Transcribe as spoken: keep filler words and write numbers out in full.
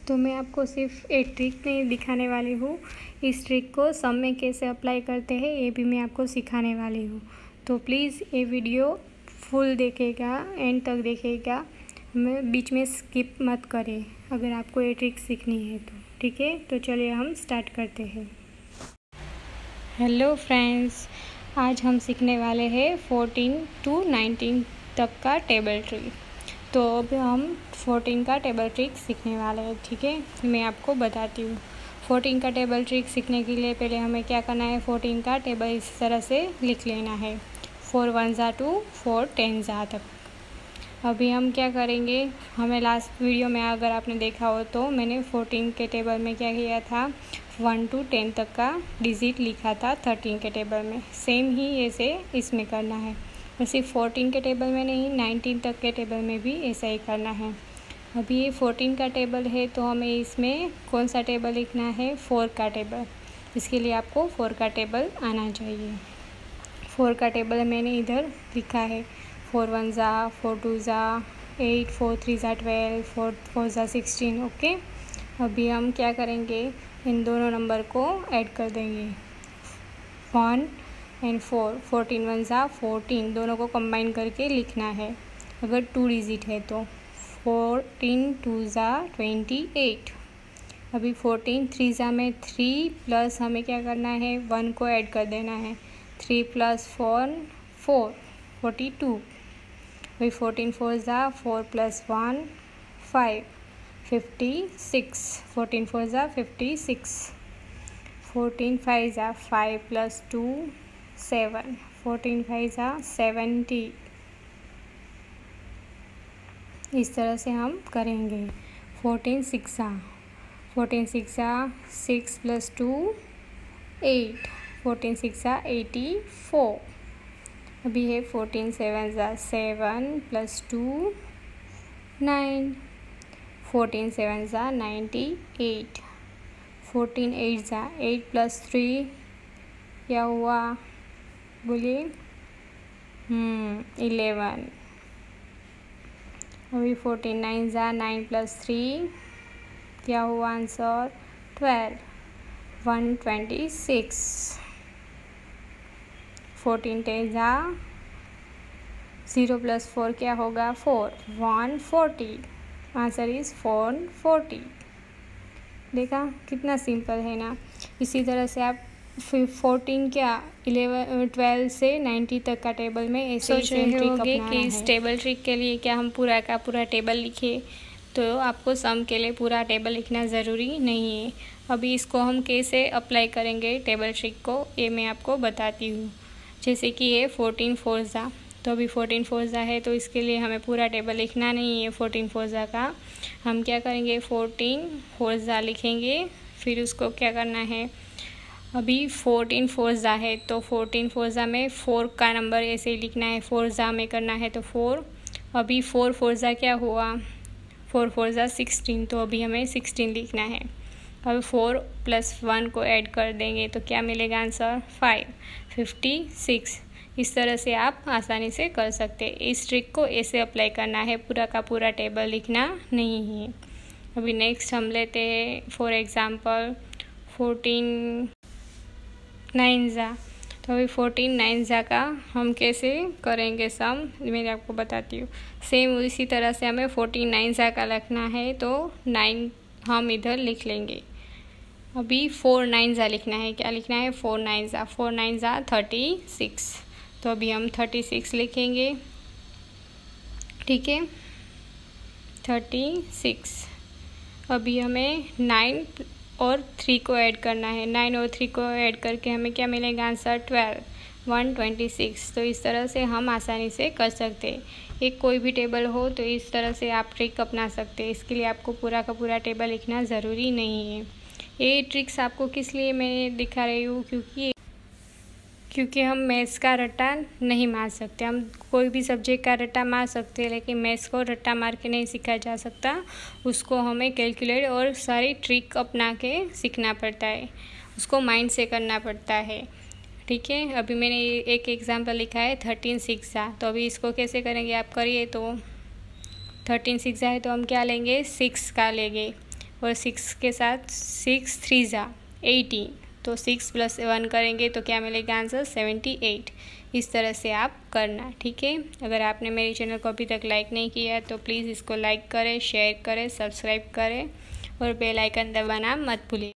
तो मैं आपको सिर्फ एक ट्रिक नहीं दिखाने वाली हूँ, इस ट्रिक को सम में कैसे अप्लाई करते हैं ये भी मैं आपको सिखाने वाली हूँ। तो प्लीज़ ये वीडियो फुल देखेगा, एंड तक देखेगा, मैं बीच में स्किप मत करें अगर आपको ये ट्रिक सीखनी है तो, ठीक है। तो चलिए हम स्टार्ट करते हैं। हेलो फ्रेंड्स, आज हम सीखने वाले हैं फोर्टीन टू नाइनटीन तक का टेबल ट्री। तो अब हम फोर्टीन का टेबल ट्रिक सीखने वाले हैं, ठीक है। मैं आपको बताती हूँ। फोर्टीन का टेबल ट्रिक सीखने के लिए पहले हमें क्या करना है, फोर्टीन का टेबल इस तरह से लिख लेना है, फोर वन ज़ा टू फोर टेन ज़ा तक। अभी हम क्या करेंगे, हमें लास्ट वीडियो में अगर आपने देखा हो तो मैंने फोर्टीन के टेबल में क्या किया था, वन टू टेन तक का डिजिट लिखा था थर्टीन के टेबल में। सेम ही ऐसे इसमें करना है, वैसे फोर्टीन के टेबल में नहीं, नाइनटीन तक के टेबल में भी ऐसा ही करना है। अभी ये फोर्टीन का टेबल है तो हमें इसमें कौन सा टेबल लिखना है, फोर का टेबल। इसके लिए आपको फोर का टेबल आना चाहिए। फोर का टेबल मैंने इधर लिखा है, फोर वन ज़ा, फोर टू ज़ा एट, फोर थ्री ज़ा ट्वेल्व, फोर फोर ज़ा सिक्सटीन। ओके, अभी हम क्या करेंगे, इन दोनों नंबर को ऐड कर देंगे, one and four, fourteen one ज़ा फोर्टीन, दोनों को कंबाइन करके लिखना है अगर टू डिजिट है तो। फोर्टीन टू ज़ा ट्वेंटी एट। अभी फोर्टीन थ्री ज़ा में थ्री प्लस हमें क्या करना है, वन को ऐड कर देना है, three plus four four, forty two. अभी फोर्टीन फोर ज़ा four plus one five, fifty six, fourteen four ज़ा फिफ्टी सिक्स। फोर्टीन फाइव ज़ा five plus two seven, fourteen five ज़ा सेवेंटी। इस तरह से हम करेंगे। फोर्टीन सिक्स ज़ा, फोर्टीन सिक्स ज़ा six plus two eight, fourteen six ज़ा एटी फोर। अभी है फोर्टीन सेवन ज़ा seven plus two nine, fourteen seven ज़ा नाइन्टी एट, फोर्टीन एट ज़ा एट प्लस थ्री क्या हुआ बोलिए, इलेवन। अभी फोर्टीन नाइन ज़ा नाइन प्लस थ्री क्या हुआ answer, twelve, one twenty six. Fourteen ten ज़ा ज़ीरो प्लस फोर क्या होगा, four, one forty, answer is four forty. देखा कितना सिंपल है ना। इसी तरह से आप फिर फोर्टीन क्या इलेवन ट्वेल्व से नाइन्टी तक का टेबल में ऐसे ही सेम ट्रिक अपनाना है। कि इस टेबल ट्रिक के लिए क्या हम पूरा का पूरा टेबल लिखे, तो आपको सम के लिए पूरा टेबल लिखना ज़रूरी नहीं है। अभी इसको हम कैसे अप्लाई करेंगे टेबल ट्रिक को, ये मैं आपको बताती हूँ। जैसे कि ये फोर्टीन फोर ज़ा, तो अभी फोर्टीन फोर ज़ा है तो इसके लिए हमें पूरा टेबल लिखना नहीं है फोर्टीन फोर ज़ा का। हम क्या करेंगे, फोर्टीन फोर ज़ा लिखेंगे, फिर उसको क्या करना है, अभी फोर्टीन फोर ज़ा है तो फोर्टीन फोर ज़ा में फोर का नंबर ऐसे ही लिखना है, फोर ज़ा में करना है तो फोर। अभी फोर फोर ज़ा क्या हुआ, फोर फोर ज़ा सिक्सटीन, तो अभी हमें सिक्सटीन लिखना है। अब फोर प्लस वन को ऐड कर देंगे तो क्या मिलेगा आंसर, फाइव, फिफ्टी सिक्स। इस तरह से आप आसानी से कर सकते हैं। इस ट्रिक को ऐसे अप्लाई करना है, पूरा का पूरा टेबल लिखना नहीं है। अभी नेक्स्ट हम लेते हैं फॉर एग्ज़ाम्पल फोर्टीन नाइन ज़ा। तो अभी फोर्टीन नाइन ज़ा का हम कैसे करेंगे सम, मैं आपको बताती हूँ। सेम इसी तरह से हमें फोर्टीन नाइन ज़ा का लिखना है तो नाइन हम इधर लिख लेंगे। अभी फोर नाइन ज़ा लिखना है, क्या लिखना है, फोर नाइन ज़ा, फोर नाइन ज़ा थर्टी सिक्स, तो अभी हम थर्टी सिक्स लिखेंगे, ठीक है, थर्टी सिक्स। अभी हमें नाइन और थ्री को ऐड करना है, नाइन और थ्री को ऐड करके हमें क्या मिलेगा answer, twelve, one twenty six. तो इस तरह से हम आसानी से कर सकते हैं। एक कोई भी टेबल हो तो इस तरह से आप ट्रिक अपना सकते हैं। इसके लिए आपको पूरा का पूरा टेबल लिखना ज़रूरी नहीं है। ये ट्रिक्स आपको किस लिए मैं दिखा रही हूँ, क्योंकि क्योंकि हम मैथ्स का रट्टा नहीं मार सकते। हम कोई भी सब्जेक्ट का रट्टा मार सकते हैं, लेकिन मैथ्स को रट्टा मार के नहीं सीखा जा सकता। उसको हमें कैलकुलेट और सारी ट्रिक अपना के सीखना पड़ता है, उसको माइंड से करना पड़ता है, ठीक है। अभी मैंने एक एग्जांपल लिखा है थर्टीन सिक्स ज़ा, तो अभी इसको कैसे करेंगे आप करिए। तो थर्टीन सिक्स ज़ा है तो हम क्या लेंगे, सिक्स का लेंगे, और सिक्स के साथ सिक्स थ्री ज़ा एटीन, तो सिक्स प्लस वन करेंगे तो क्या मिलेगा आंसर सेवेंटी एट। इस तरह से आप करना, ठीक है। अगर आपने मेरे चैनल को अभी तक लाइक नहीं किया है तो प्लीज़ इसको लाइक करें, शेयर करें, सब्सक्राइब करें और बेल आइकन दबाना मत भूलिए।